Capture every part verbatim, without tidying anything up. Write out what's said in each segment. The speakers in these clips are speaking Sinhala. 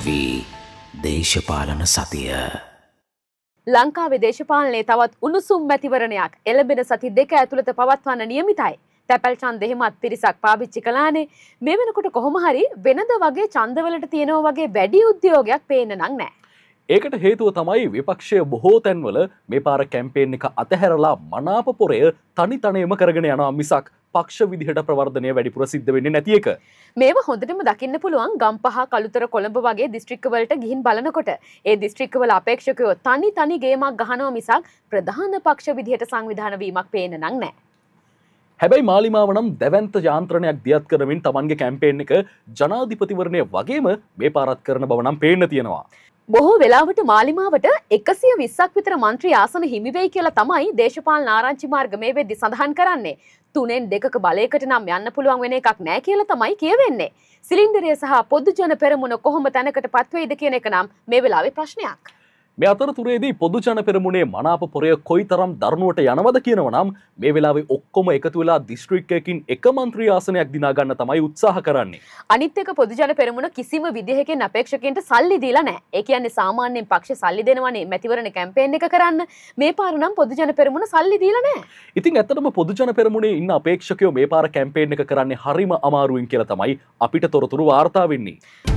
දේශපාලන සතිය ලංකාවේ දේශපාලනයේ තවත් උණුසුම් මැතිවරණයක් එළඹෙන සති දෙක ඇතුළත පවත්වන්න නියමිතයි. තැපැල් ඡන්ද එහෙමත් පිරිසක් පාවිච්චි කළානේ. මේ වෙනකොට කොහොම හරි වෙනද වගේ ඡන්දවලට තියෙනවා වගේ වැඩි උද්‍යෝගයක් පේන්න නම් නැහැ. ඒකට හේතුව තමයි විපක්ෂය බොහෝ තැන්වල මේ පාර කැම්පේන් එක අතහැරලා මනාප පොරය තනි තනියම කරගෙන යනවා මිසක් පක්ෂ විදිහට ප්‍රවර්ධනය වැඩිපුර සිද්ධ වෙන්නේ නැති එක. මේව හොඳටම දකින්න පුළුවන් ගම්පහ කළුතර කොළඹ වගේ දිස්ත්‍රික්කවලට ගිහින් බලනකොට. ඒ දිස්ත්‍රික්කවල අපේක්ෂකයෝ තනි තනි ගේමක් ගහනවා මිසක් ප්‍රධාන පක්ෂ විදිහට සංවිධාන වීමක් පේන්න නම් නැහැ. හැබැයි මාලිමාව නම් දැවැන්ත යාන්ත්‍රණයක් දියත් කරමින් Tamanගේ කැම්පේන් එක ජනාධිපතිවරණය වගේම මේ පාරත් කරන බව නම් පේන්න තියෙනවා. බොහෝ වෙලාවට මාලිමාවට එකසිය විස්සක් විතර මන්ත්‍රී ආසන හිමි වෙයි කියලා තමයි දේශපාලන ආරංචි මාර්ග මේ වෙද්දි සඳහන් කරන්නේ. තුනෙන් දෙකක බලයකට නම් යන්න පුළුවන් වෙන එකක් නැහැ කියලා තමයි කියවෙන්නේ. සිලින්ඩරය සහ පොදු ජන පෙරමුණ කොහොම තැනකටපත් වෙයිද කියන එක නම් මේ වෙලාවේ ප්‍රශ්නයක්. මේ අතරතුරේදී පොදු ජන පෙරමුණේ මනාප පොරය කොයිතරම් දරුණුවට යනවද කියනවා නම් මේ වෙලාවේ ඔක්කොම එකතු වෙලා දිස්ත්‍රික්කයකින් එක මන්ත්‍රී ආසනයක් දිනා ගන්න තමයි උත්සාහ කරන්නේ. අනිත් එක පොදු ජන පෙරමුණ කිසිම විදිහකින් අපේක්ෂකයන්ට සල්ලි දීලා නැහැ. ඒ කියන්නේ සාමාන්‍යයෙන් පක්ෂ සල්ලි දෙනවනේ මැතිවරණ කැම්පේන් එක කරන්න. මේ පාර නම් පොදු ජන පෙරමුණ සල්ලි දීලා නැහැ. ඉතින් ඇත්තටම පොදු ජන පෙරමුණේ ඉන්න අපේක්ෂකයෝ මේ පාර කැම්පේන් එක කරන්නේ හරිම අමාරුවෙන් කියලා තමයි අපිට තොරතුරු වාර්තා වෙන්නේ.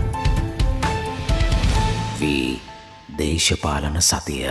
දේශපාලන සතිය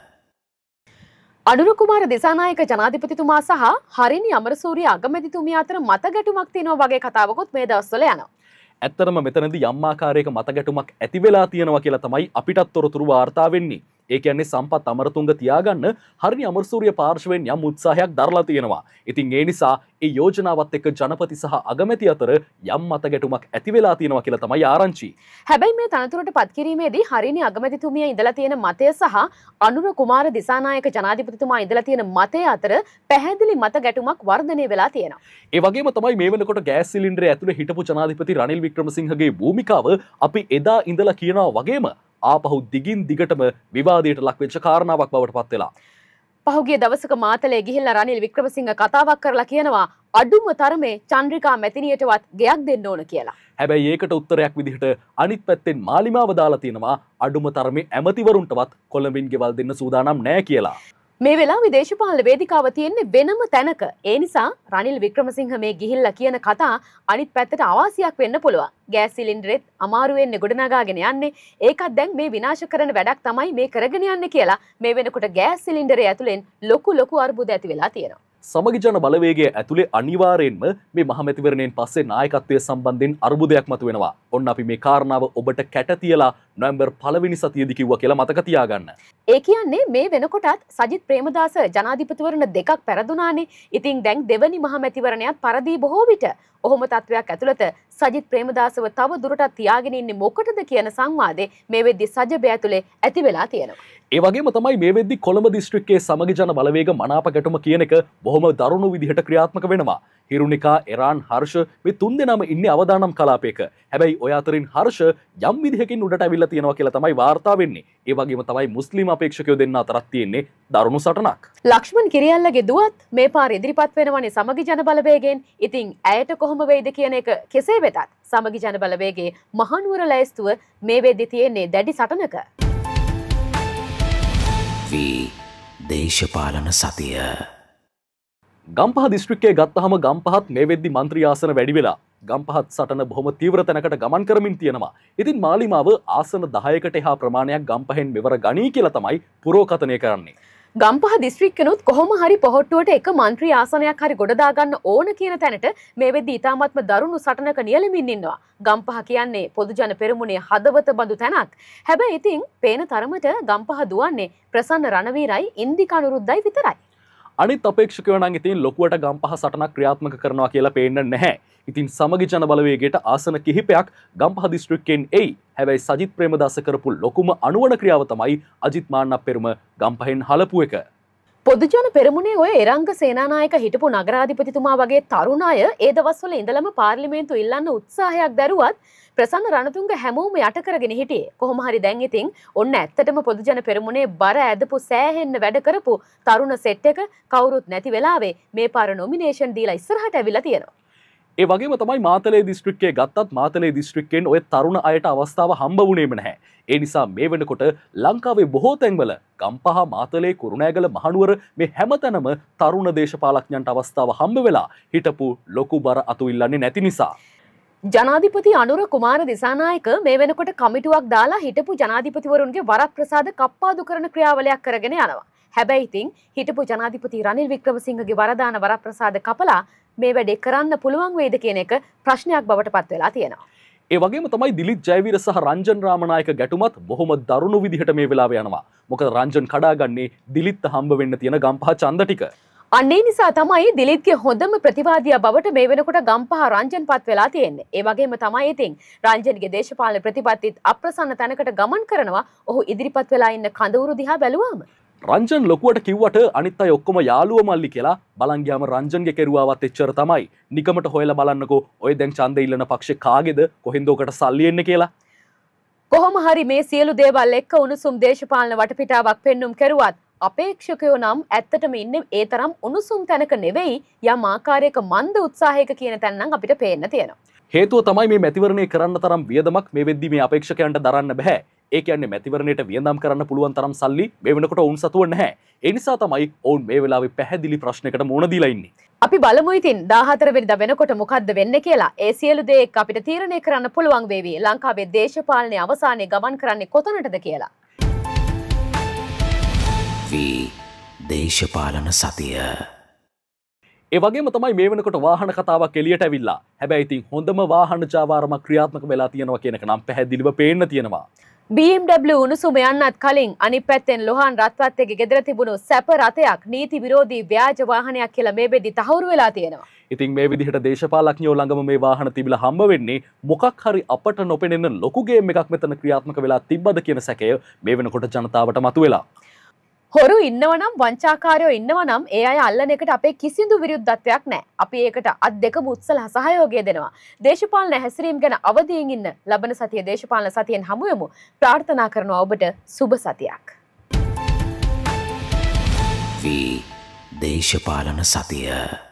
අනුර කුමාර දිසානායක ජනාධිපතිතුමා සහ හරිනි අමරසූරිය අගමැතිතුමිය අතර මත ගැටුමක් තියෙනවා වගේ කතාවකුත් මේ දවස්වල යනවා. ඇත්තටම මෙතනදී යම් ආකාරයක මත ගැටුමක් ඇති වෙලා තියෙනවා කියලා තමයි අපිටත් තොරතුරු වාර්තා වෙන්නේ. ඒ කියන්නේ සම්පත් අමරතුංග තියාගන්න හරිනි අමරසූරිය පාර්ශවයෙන් යම් උත්සාහයක් දරලා තියෙනවා. ඉතින් ඒ නිසා ඒ යෝජනාවත් එක්ක ජනපති සහ අගමැති අතර යම් මත ගැටුමක් ඇති වෙලා තියෙනවා කියලා තමයි ආරංචි. හැබැයි මේ තනතුරට පත් කිරීමේදී හරිනි අගමැතිතුමිය ඉඳලා තියෙන මතය සහ අනුර කුමාර දිසානායක ජනාධිපතිතුමා ඉඳලා තියෙන මතය අතර පැහැදිලි මත ගැටුමක් වර්ධනය වෙලා තියෙනවා. ඒ වගේම තමයි මේ වෙනකොට ගෑස් සිලින්ඩරය ඇතුලේ හිටපු ජනාධිපති රනිල් වික්‍රමසිංහගේ භූමිකාව අපි එදා ඉඳලා කියනවා වගේම ආපහු දිගින් දිගටම විවාදයට ලක්වෙච්ච කාරණාවක් බවට පත් වෙලා. පහුගිය දවසක මාතලේ ගිහිල්ලා රනිල් වික්‍රමසිංහ කතාවක් කරලා කියනවා අඩුම තරමේ චන්ද්‍රිකා මැතිනියටවත් ගෙයක් දෙන්න ඕන කියලා. හැබැයි ඒකට උත්තරයක් විදිහට අනිත් පැත්තෙන් මාලිමාව දාලා තියෙනවා අඩුම තරමේ ඇමතිවරුන්ටවත් කොළඹින් ගෙවල් දෙන්න සූදානම් නැහැ කියලා. මේ වෙලාවේ දේශපාලන වේදිකාව තියෙන්නේ වෙනම තැනක. ඒ නිසා රනිල් වික්‍රමසිංහ මේ ගිහිල්ලා කියන කතා අනිත් පැත්තට අවාසියක් වෙන්න පුළුවන්. ගෑස් සිලින්ඩරෙත් අමාරු වෙන්නේ ගොඩනගාගෙන යන්නේ. ඒකත් දැන් මේ විනාශ කරන වැඩක් තමයි මේ කරගෙන යන්නේ කියලා මේ වෙනකොට ගෑස් සිලින්ඩරය ඇතුලෙන් ලොකු ලොකු අර්බුද ඇති වෙලා තියෙනවා. සමගි ජන බලවේගයේ ඇතුලේ අනිවාර්යෙන්ම මේ මහමැතිවරණයෙන් පස්සේ නායකත්වයේ සම්බන්ධයෙන් අර්බුදයක් මතුවෙනවා. ඔන්න අපි මේ කාරණාව ඔබට කැට තියලා නොවැම්බර් පළවෙනි සතියේදී කිව්වා කියලා මතක තියාගන්න. ඒ කියන්නේ මේ වෙනකොටත් සජිත් ප්‍රේමදාස ජනාධිපතිවරණ දෙකක් පෙරදුනානේ. ඉතින් දැන් දෙවනි මහමැතිවරණයත් පරදී බොහෝ විට. ඔහොම තත්වයක් ඇතුළත සජිත් ප්‍රේමදාසව තව දුරටත් තියාගෙන ඉන්නේ මොකටද කියන සංවාදේ මේ වෙද්දි සජබය ඇතුලේ ඇති වෙලා තියෙනවා. ඒ වගේම තමයි මේ වෙද්දි කොළඹ දිස්ත්‍රික්කයේ සමගි ජන බලවේග මනාප ගැටුම කියන එක බොහොම දරුණු විදිහට ක්‍රියාත්මක වෙනවා. හිරුනිකා, එරාන්, හර්ෂ මේ තුන් දෙනාම ඉන්නේ අවදානම් කලාපයක. හැබැයි ඔය අතරින් හර්ෂ යම් විදිහකින් උඩට අවිල්ලා තියෙනවා කියලා තමයි වාර්තා වෙන්නේ. ඒ වගේම තමයි මුස්ලිම් අපේක්ෂකයෝ දෙන්න අතරත් තියෙන්නේ දරුණු සටනක්. ලක්ෂ්මන් කිරියල්ලගේ දුවත් මේ පාර ඉදිරිපත් වෙනවනේ සමගි ජන බලවේගයෙන්. ඉතින් ඇයට කොහොම වෙයිද කියන එක කෙසේ වෙතත් සමගි ජන බලවේගයේ මහනුවර ලැයිස්තුව මේ වෙද්දි තියෙන්නේ දැඩි සටනක. දේශපාලන සතිය ගම්පහ දිස්ත්‍රික්කයේ ගත්තහම ගම්පහත් මේ වෙද්දි මන්ත්‍රී ආසන වැඩි වෙලා ගම්පහත් සටන බොහොම තීව්‍ර තැනකට ගමන් කරමින් තියෙනවා. ඉතින් මාලිමාව ආසන දහයකට එහා ප්‍රමාණයක් ගම්පහෙන් මෙවර ගණී කියලා තමයි පුරෝකථනය කරන්නේ. ගම්පහ දිස්ත්‍රික්කනොත් කොහොම හරි පොහොට්ටුවට එක මන්ත්‍රී ආසනයක් හරි ගොඩ දාගන්න ඕන කියන තැනට මේ වෙද්දි ඉතාමත්ම දරුණු සටනක නියැලෙමින් ඉන්නවා. ගම්පහ කියන්නේ පොදු ජන පෙරමුණේ හදවත බඳු තැනක්. හැබැයි ඉතින් පේන තරමට ගම්පහ දුවන්නේ ප්‍රසන්න රණවීරයි ඉන්දිකා නුරුද්දයි විතරයි. අනිත් අපේක්ෂකයෝ නම් ඉතින් ලොකුවට ගම්පහ සටනක් ක්‍රියාත්මක කරනවා කියලා පේන්නේ නැහැ. ඉතින් සමගි ජන බලවේගයට ආසන කිහිපයක් ගම්පහ දිස්ත්‍රික්කයෙන් එයි. හැබැයි සජිත් ප්‍රේමදාස කරපු ලොකුම අනුවණ ක්‍රියාව තමයි අජිත් මාන්නප්පෙරුම ගම්පහෙන් හලපු එක. පොදු ජන පෙරමුණේ ඔය එරංග සේනානායක හිටපු නගරාධිපතිතුමා වගේ තරුණ අය ඒ දවස්වල ඉඳලම පාර්ලිමේන්තු ඉල්ලන්න උත්සාහයක් දරුවත් ප්‍රසන්න රණතුංග හැමෝම යට කරගෙන හිටියේ. කොහොම හරි දැන් ඉතින් ඔන්න ඇත්තටම පොදු ජන පෙරමුණේ බර ඇදපු සෑහෙන්න වැඩ කරපු තරුණ සෙට් එක කවුරුත් නැති වෙලාවේ මේ පාර නොමිනේෂන් දීලා ඉස්සරහට ඇවිල්ලා තියෙනවා. ඒ වගේම තමයි මාතලේ දිස්ත්‍රික්කයේ ගත්තත් මාතලේ දිස්ත්‍රික්කයෙන් ඔය තරුණ අයට අවස්ථාව හම්බ වුණේම නැහැ. ඒ නිසා මේ වෙනකොට ලංකාවේ බොහෝ තැන්වල ගම්පහ මාතලේ කුරුණෑගල මහනුවර මේ හැමතැනම තරුණ දේශපාලඥයන්ට අවස්ථාව හම්බ වෙලා හිටපු ලොකු බර අතු ඉල්ලන්නේ නැති නිසා. ජනාධිපති අනුර කුමාර දිසානායක මේ වෙනකොට කමිටුවක් දාලා හිටපු ජනාධිපතිවරුන්ගේ වරප්‍රසාද කප්පාදු කරන ක්‍රියාවලියක් කරගෙන යනවා. හැබැයි ඉතින් හිටපු ජනාධිපති රනිල් වික්‍රමසිංහගේ වරදාන වරප්‍රසාද කපලා මේ වැඩේ කරන්න පුළුවන් වේද කියන එක ප්‍රශ්නයක් බවට පත් වෙලා තියෙනවා. ඒ වගේම තමයි දිලිත් ජයවීර සහ රංජන් රාමනායක ගැටුමත් බොහොම දරුණු විදිහට මේ වෙලාවේ යනවා. මොකද රංජන් කඩාගන්නේ දිලිත් හම්බ වෙන්න තියෙන ගම්පහ ඡන්ද ටික. අන්නේ නිසා තමයි දිලිත්ගේ හොඳම ප්‍රතිවාදියා බවට මේ වෙනකොට ගම්පහ රංජන් පත් වෙලා තියෙන්නේ. ඒ වගේම තමයි ඉතින් රංජන්ගේ දේශපාලන ප්‍රතිපත්තිත් අප්‍රසන්න තැනකට ගමන් කරනවා. ඔහු ඉදිරිපත් වෙලා ඉන්න කඳවුරු දිහා බැලුවාම රංජන් ලොකුවට කිව්වට අනිත් අය ඔක්කොම යාළුව මල්ලි කියලා බලන් ගියාම රංජන්ගේ කෙරුවාවත් එච්චර තමයි. නිකමට හොයලා බලන්නකෝ ඔය දැන් ඡන්දෙ ඉල්ලන පක්ෂේ කාගේද කොහෙන්ද ඔකට සල්ලි එන්නේ කියලා. කොහොම හරි මේ සියලු දේවල් එක්ක උණුසුම් දේශපාලන වටපිටාවක් පෙන්눔 කරුවත් අපේක්ෂකයෝ නම් ඇත්තටම ඉන්නේ ඒ තරම් උණුසුම් තැනක නෙවෙයි යම් ආකාරයක මන්ද උත්සාහයක කියන තැන නම් අපිට පේන්න තියෙනවා. හේතුව තමයි මේ මැතිවරණය කරන්න තරම් වියදමක් මේ වෙද්දි මේ අපේක්ෂකයන්ට දරන්න බෑ. ඒ කියන්නේ මැතිවරණයට වියදම් කරන්න පුළුවන් තරම් සල්ලි මේ වෙනකොට ඔවුන් සතුව නැහැ. ඒ නිසා තමයි ඔවුන් මේ වෙලාවේ පැහැදිලි ප්‍රශ්නයකට මුහුණ දීලා ඉන්නේ. අපි බලමු ඉතින් දාහතර වෙනිදා වෙනකොට මොකද්ද වෙන්නේ කියලා. ඒ සියලු දේ එක්ක අපිට තීරණය කරන්න පුළුවන් වේවි ලංකාවේ දේශපාලනයේ අවසානයේ ගමන් කරන්නේ කොතනටද කියලා. වී දේශපාලන සතිය. ඒ වගේම තමයි මේ වෙනකොට වාහන කතාවක් එළියට ඇවිල්ලා. හැබැයි ඉතින් හොඳම වාහන ජාවාරමක් ක්‍රියාත්මක වෙලා තියෙනවා කියන එක නම් පැහැදිලිව පේන්න තියෙනවා. B M W උණුසුම යන්නත් කලින් අනිත් පැත්තෙන් ලොහාන් රත්වත්තේගේ ගෙදර තිබුණු සැප රථයක් නීති විරෝධී ව්‍යාජ වාහනයක් කියලා මේ බෙදි තහවුරු වෙලා තියෙනවා. ඉතින් මේ විදිහට දේශපාලඥයෝ ළඟම මේ වාහන තිබිලා හම්බ වෙන්නේ මොකක් හරි අපට නොපෙනෙන ලොකු ගේම් එකක් මෙතන ක්‍රියාත්මක වෙලා තිබ්බද කියන සැකය මේ වෙනකොට ජනතාවට මතුවෙලා. හොරු ඉන්නවනම් වංචාකාරයෝ ඉන්නවනම් ඒ අය අල්ලන එකට අපේ කිසිදු විරුද්ධත්වයක් නැහැ. අපි ඒකට අත් දෙකම උත්සාහ සහයෝගය දෙනවා. දේශපාලන හැසිරීම ගැන අවදීන් ඉන්න ලබන සතිය දේශපාලන සතියෙන් හමු වෙමු. ප්‍රාර්ථනා කරනවා ඔබට සුබ සතියක්. වී දේශපාලන සතිය.